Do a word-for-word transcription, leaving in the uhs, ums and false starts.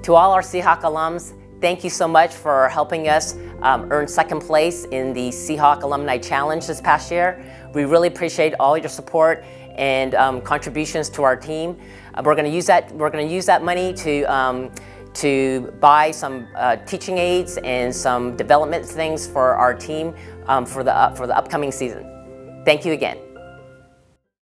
To all our Seahawk alums, thank you so much for helping us um, earn second place in the Seahawk Alumni Challenge this past year. We really appreciate all your support and um, contributions to our team. Uh, we're going to use that. We're going to use that money to um, to buy some uh, teaching aids and some development things for our team um, for the uh, for the upcoming season. Thank you again.